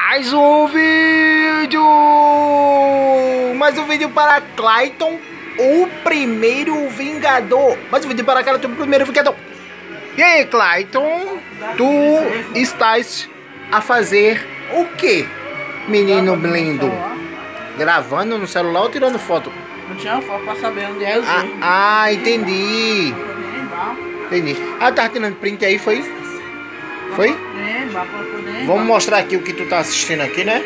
Mais um vídeo! Mais um vídeo para Clayton, o primeiro Vingador. Mais um vídeo para Clayton, o primeiro Vingador. E aí, Clayton? Tu estás a fazer o que, menino lindo? Gravando no celular ou tirando foto? Não tinha foto pra saber onde é o Zé. Entendi. Entendi. Tá tirando print aí, foi? Foi? Vamos mostrar aqui o que tu tá assistindo aqui, né?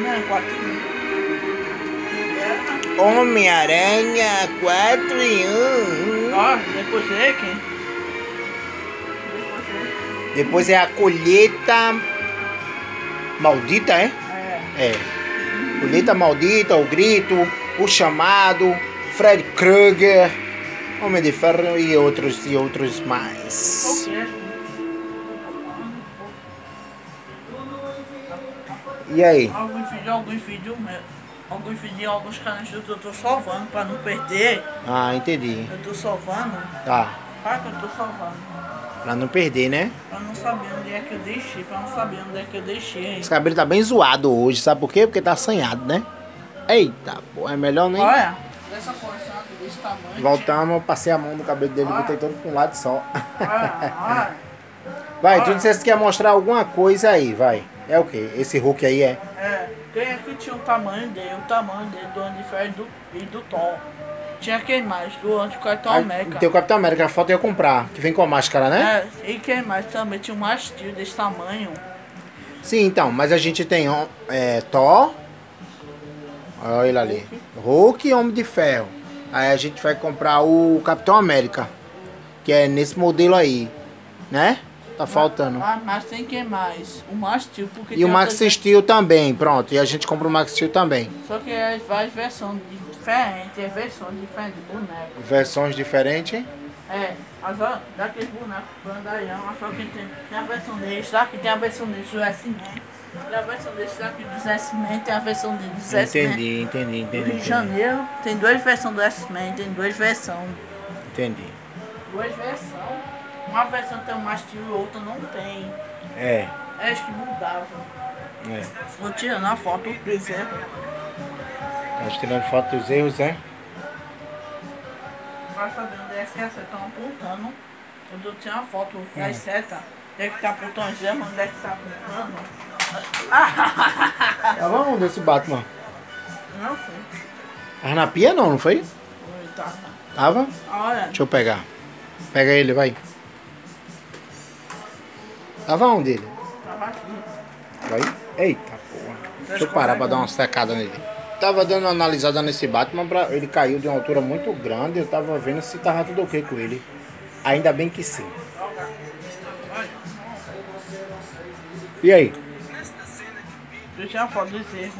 Homem-Aranha 4 em 1. Ó, depois é quem? Depois é a colheita maldita, é? É. Colheita maldita, o grito, o chamado, Fred Krueger, Homem de Ferro e outros mais. E aí? Alguns vídeos, alguns canais eu tô salvando pra não perder. Entendi. Eu tô salvando. Tá. Para que eu tô salvando. Pra não perder, né? Pra não saber onde é que eu deixei. Esse cabelo tá bem zoado hoje, sabe por quê? Porque tá assanhado, né? Eita, pô, é melhor nem... Olha, dessa porção desse tamanho. Voltamos, eu passei a mão no cabelo dele e botei todo pra um lado só. Olha. Vai, tu disseste que ia mostrar alguma coisa aí, vai. É o quê? Esse Hulk aí é? Quem é que tinha o tamanho dele do Homem de Ferro e do Thor? Tinha quem mais? Do Capitão América. Tem o Capitão América, a foto eu ia comprar, que vem com a máscara, né? E quem mais também? Tinha um mastil desse tamanho. Sim, então, mas a gente tem Thor, olha ele ali, Hulk e Homem de Ferro. Aí a gente vai comprar o Capitão América, que é nesse modelo aí, né? Tá faltando. Mas tem quem mais? O mastil. E o Max Steel também, pronto. E a gente compra o Max Steel também. Só que é várias versões diferentes, versões diferentes de boneco. Versões diferentes? Mas ó, daqueles bonecos grandalhão, só que tem a versão deles, daqui tem a versão deles do S-Man. Tem a versão deles daqui dos S-Man, tem a versão deles dos S-Man. Entendi. No Rio de Janeiro tem duas versões do S-Man, tem duas versões. Entendi. Duas versões. Uma versão tem um mastil e outra não tem. Acho que mudava. Vou tirando a foto do erro. Tá tirando foto dos erros, é? Pra saber onde é que as setas estão apontando. Eu tô tirando a foto das setas. Onde é que tá apontando os erros, onde é que tá apontando. Tava onde esse Batman? Não foi. Tava na pia não foi? Foi, tava. Tava? Olha. Deixa eu pegar. Pega ele, vai. Tava onde ele? Tava aqui. Vai. Eita porra. Deixa eu parar pra dar uma secada nele. Tava dando uma analisada nesse Batman, ele caiu de uma altura muito grande. Eu tava vendo se tava tudo ok com ele. Ainda bem que sim. E aí? Eu tinha a foto dos erros.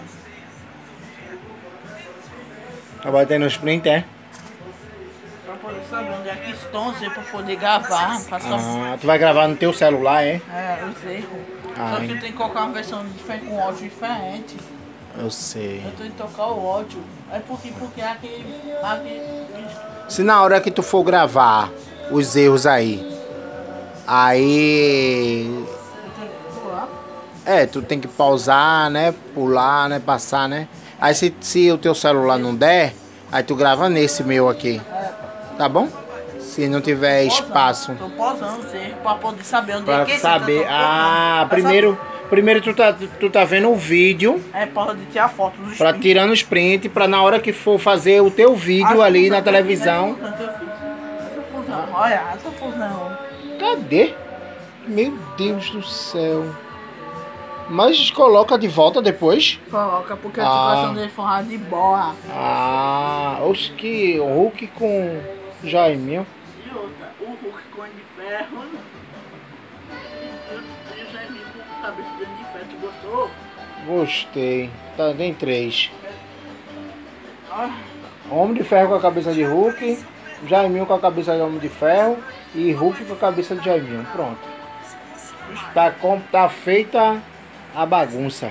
Tá batendo os print, é? Pra poder saber onde é que estão os erros, pra poder gravar. Tu vai gravar no teu celular, é? Os erros. Só que tem que colocar uma versão diferente, com áudio diferente. Eu sei. Eu tenho que tocar o áudio. É porque aquele se na hora que tu for gravar os erros aí, tu tem que pausar, né? Pular, né? Passar, né? Aí se o teu celular não der, aí tu grava nesse meu aqui. Tá bom? Se não tiver espaço. Tô pausando os erros pra poder saber onde é que saber. Primeiro tu tá vendo o vídeo. Pode tirar foto dos pra tirando os print, pra na hora que for fazer o teu vídeo ali na televisão. Olha, essa fusão. Cadê? Meu Deus do céu. Mas coloca de volta depois? Coloca, porque a ativação dele foi de boa. Oxe, que Hulk com Jaiminho. E outra, o Hulk com o de ferro. E o Jaiminho com cabeça de ferro, tu gostou? Gostei. Tem 3. Homem de Ferro com a cabeça de Hulk, Jaiminho com a cabeça de Homem de Ferro e Hulk com a cabeça de Jaiminho. Pronto. Tá feita a bagunça.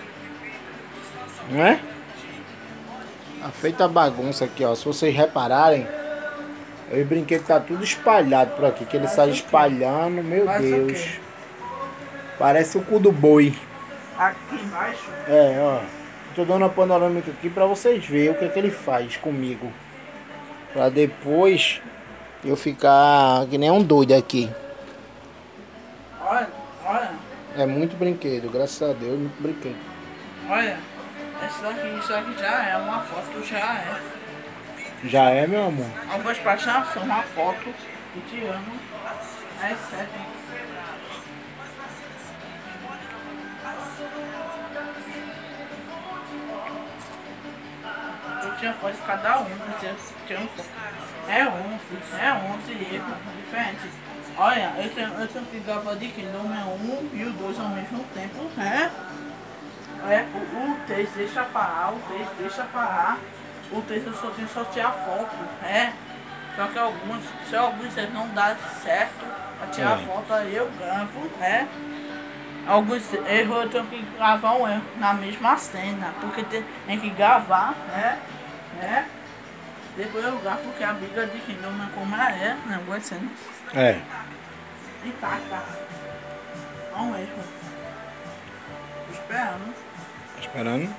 Não é? Tá feita a bagunça aqui, ó. Se vocês repararem, os brinquedos tá tudo espalhado por aqui. Que ele sai espalhando, meu Deus. Parece o cu do boi. aqui embaixo. É, ó. Tô dando uma panorâmica aqui pra vocês verem o que é que ele faz comigo. Pra depois eu ficar que nem um doido aqui. Olha, olha. É muito brinquedo, graças a Deus, muito brinquedo. Olha, isso aqui já é uma foto, já é. Já é, meu amor? Algumas páginas são uma foto que te amo. É certo. Eu tinha foto de cada um, tinha um foto. É 11 erros diferentes. Olha, eu tenho que gravar de Kingdom 1 e o 2 ao mesmo tempo, né? É, o 3 deixa parar, o 3 deixa parar. O 3 eu só tenho que sortear foto, né? Só que se alguns não dá certo pra tirar foto, aí eu gravo, né? Alguns erros eu tenho que gravar um erro na mesma cena, porque tem que gravar, né? Depois eu gravo que a briga de Kingdom é como ela é, né? Algumas cenas. É. E tá. Olha um erro. Tô esperando. Tá esperando?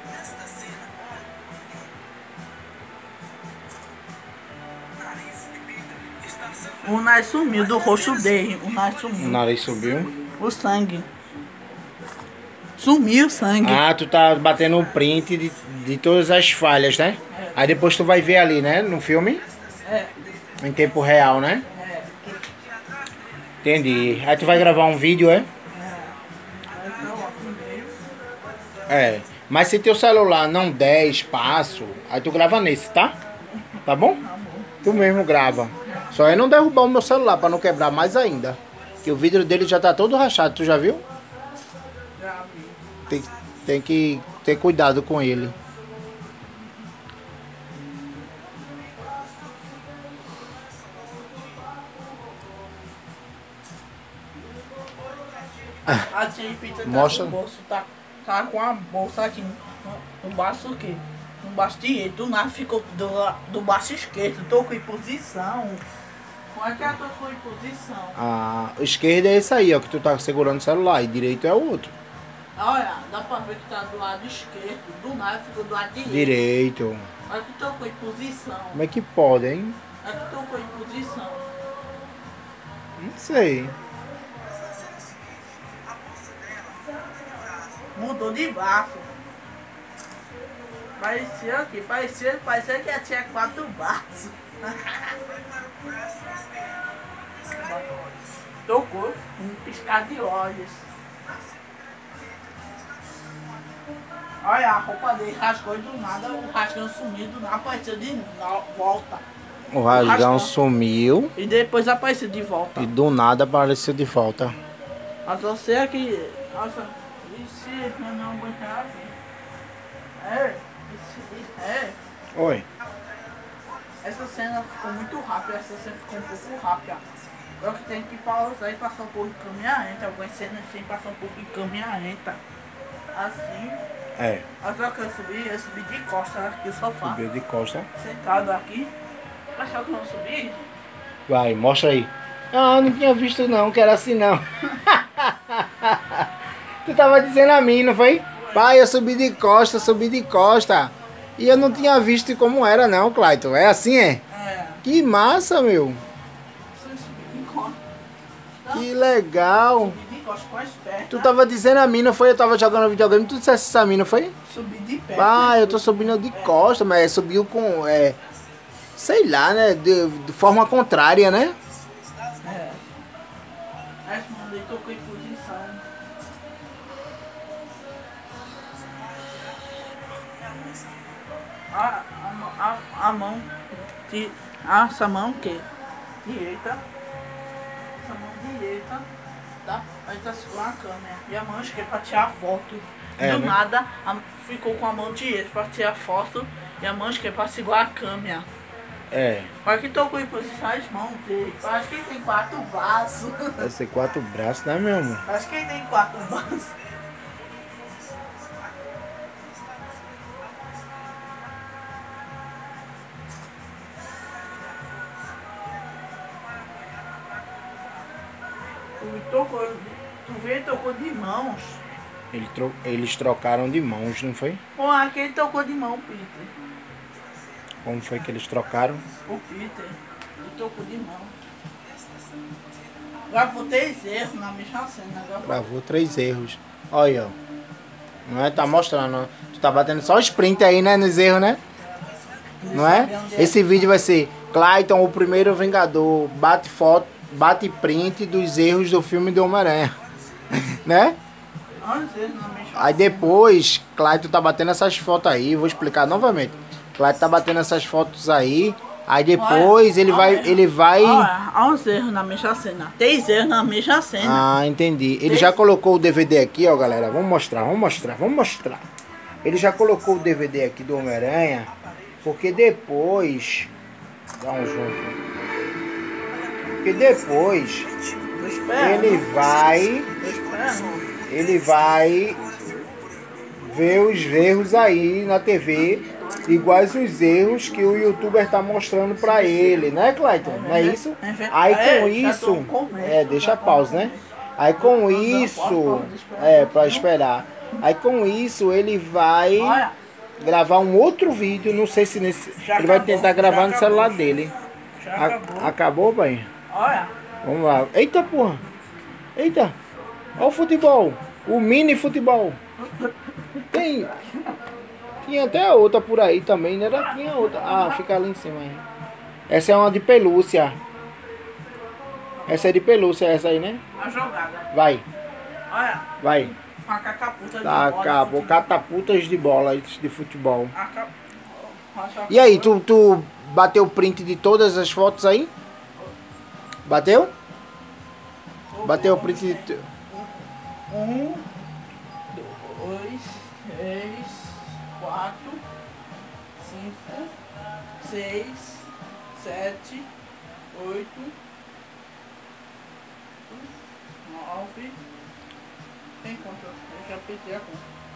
O nariz sumiu do rosto dele. O nariz sumiu. O nariz subiu. O sangue. Sumiu o sangue. Ah, tu tá batendo o print de todas as falhas, né? É. Aí depois tu vai ver ali, né? No filme. É. Em tempo real, né? É. Entendi. Aí tu vai gravar um vídeo, é? Aí eu coloco no meio. É. Mas se teu celular não der espaço, aí tu grava nesse, tá? Tá bom? Tá bom. Tu mesmo grava. Só é não derrubar o meu celular pra não quebrar mais ainda. Que o vidro dele já tá todo rachado, tu já viu? Já vi. Tem que ter cuidado com ele. A tia Pita tá Mostra. no bolso, tá com a bolsa aqui no braço aqui. No braço direito, do nada ficou do braço esquerdo, tocou em posição. Como é que ela tocou em posição? A esquerda é esse aí, ó, que tu tá segurando o celular. E direito é o outro. Olha, dá pra ver que tá do lado esquerdo, do nada ficou do lado direito. Direito. Olha que tocou em posição. Como é que pode, hein? Olha que tocou em posição. Não sei. Mudou de braço. Parecia que ela tinha 4 braços. Tocou um piscar de olhos. Olha, a roupa dele rasgou e do nada, o rasgão sumiu, do nada apareceu de volta. O rasgão sumiu E depois apareceu de volta. e do nada apareceu de volta. Mas você aqui. Nossa, e se eu não aguentar aqui? Oi. Essa cena ficou muito rápida, essa cena ficou um pouco rápida. Eu que tenho que pausar e passar um pouco de câmera lenta. Algumas cenas tem que passar um pouco de câmera lenta. Assim. É. Mas só que eu subi de costas aqui no sofá. Subiu de costa. Sentado aqui. Mas só que eu não subi. Vai, mostra aí. Ah, não tinha visto não, que era assim não. Tu tava dizendo a mim, não foi? Pai, eu subi de costa, subi de costa. E eu não tinha visto como era não, Clayton. É assim, é? É. Que massa, meu. Você subiu de costas. Que legal. Subi de costas com as pernas. Tu tava dizendo a mim, não foi? Eu tava jogando videogame, tu disseste isso a mim, não foi? Subi de pé. Ah, eu tô subindo de costa, mas subiu com, sei lá, né? De forma contrária, né? É. Essa mão dele tocou em posição. A mão de. Essa mão que? Direita. Essa mão direita. Tá? Aí tá segurando a câmera. E a mão esquerda pra tirar a foto. É, Do né? nada ficou com a mão direita pra tirar a foto. E a mão esquerda pra segurar a câmera. É. Olha que tocou em posição as mãos dele. Acho que ele tem 4 braços. Deve ser 4 braços, né, meu amor? Acho que ele tem 4 braços. Tu vê, tocou de mãos. Eles trocaram de mãos, não foi? Pô, aquele tocou de mão, Peter. Como foi que eles trocaram? O Peter, ele tocou de mão. Gravou 3 erros na mesma cena. Gravou 3 erros. Olha, ó. Não é? Tá mostrando, ó. Tu tá batendo só sprint aí, né? Nos erros, né? Não é? Esse vídeo vai ser Clayton, o primeiro Vingador, bate print dos erros do filme do Homem-Aranha. Né? Aí depois, Clayton tá batendo essas fotos aí, vou explicar novamente. Clayton tá batendo essas fotos aí, aí depois ele vai... Olha os erros na mesma cena, 3 erros na mesma cena. Ah, entendi. Ele já colocou o DVD aqui, ó, galera, vamos mostrar. Ele já colocou o DVD aqui do Homem-Aranha, porque depois... Dá um zoom. Porque depois ele vai ver os erros aí na TV, iguais os erros que o youtuber tá mostrando pra ele, né, Clayton? Não é isso? Aí com isso, deixa a pausa, né? Aí com isso, pra esperar. Aí com isso ele vai gravar um outro vídeo, não sei se ele vai tentar gravar no celular dele. Acabou, pai? Olha. Vamos lá. Eita, porra. Eita. Olha o futebol. O mini futebol. Tinha até outra por aí também, né? Tinha outra. Ah, fica ali em cima aí. Essa é uma de pelúcia. Essa é de pelúcia, essa aí, né? A jogada. Vai. Olha. Vai. Uma catapulta de Tá, bola. acabou. Catapultas de bola de futebol. E aí, tu bateu o print de todas as fotos aí? Bateu? Bateu o print de... 1, 2, 3, 4, 5, 6, 7, 8, 9. Tem conta? Eu já apertei a conta.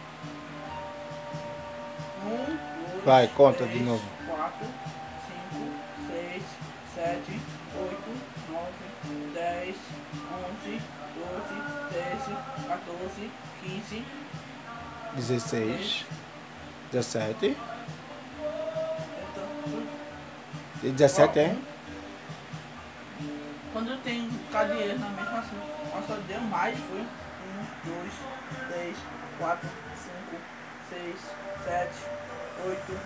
1, 2, vai, conta 3, de novo. 4, 5, 6, 7, 8, 9, 10, 11, 12, 13, 14, 15, 16, 17. E 17 é? Quando tem cadeira na mesma assim, só deu mais, foi 1, 2, 3, 4, 5, 6, 7, 8,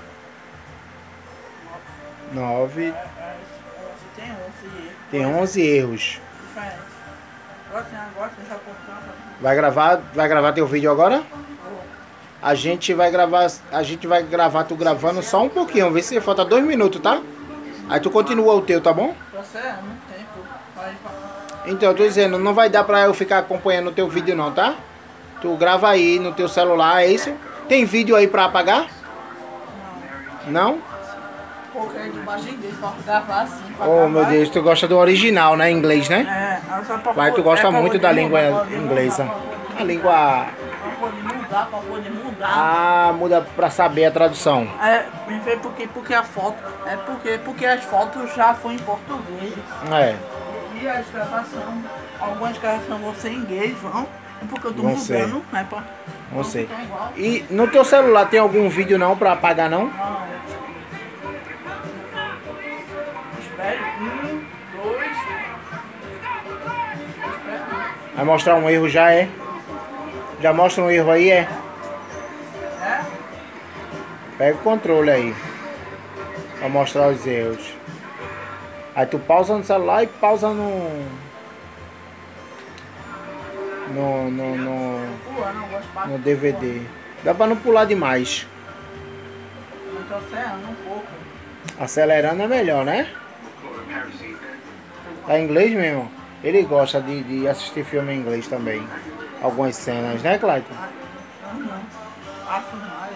9. Tem 11 erros. Tem 11 erros. Diferente. Agora você já comprou. Vai gravar teu vídeo agora? A gente vai gravar tu gravando só um pouquinho, vê se falta 2 minutos, tá? Aí tu continua o teu, tá bom? Você é muito tempo. Então, eu tô dizendo, não vai dar pra eu ficar acompanhando o teu vídeo não, tá? Tu grava aí no teu celular, é isso? Tem vídeo aí pra apagar? Não? Porque é de imagem dele pra gravar assim. Oh, meu Deus, tu gosta do original, né? Em inglês, né? Mas tu gosta muito da língua inglesa. A língua... Pra poder mudar. Ah, muda pra saber a tradução. Porque a foto... Porque as fotos já foram em português. E as gravações... Algumas gravações vão ser em inglês, vão. Porque eu tô mudando, né? Não sei. E no teu celular tem algum vídeo não pra apagar, não? Não. Espere. 1, 2. Vai mostrar um erro já, é? Já mostra um erro aí, é? Pega o controle aí. Pra mostrar os erros. Aí tu pausa no celular e pausa no DVD. Dá pra não pular demais. Então acelerando um pouco. Acelerando é melhor, né? Tá em inglês mesmo? Ele gosta de assistir filme em inglês também. Algumas cenas, né, Clayton? Passa mais.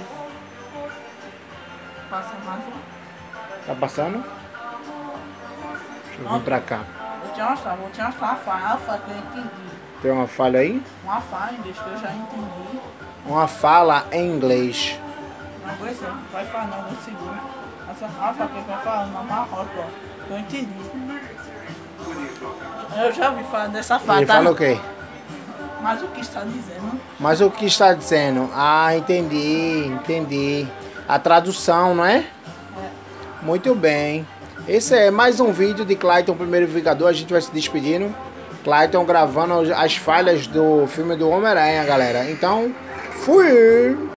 Passa mais um. Tá passando? Deixa eu vir pra cá. Vou te mostrar uma falha que eu entendi. Tem uma falha aí? Uma falha em inglês que eu já entendi. Uma fala em inglês. Não vou ser, vai falar não, vou seguir. Essa falha que vai falar na marrota, ó. Eu entendi. Eu já ouvi falar dessa falha. Ele fala o quê? Mas o que está dizendo? Mas o que está dizendo? Ah, entendi. A tradução, não é? É. Muito bem. Esse é mais um vídeo de Clayton, Primeiro Vingador. A gente vai se despedindo. Clayton gravando as falhas do filme do Homem-Aranha, galera. Então, fui!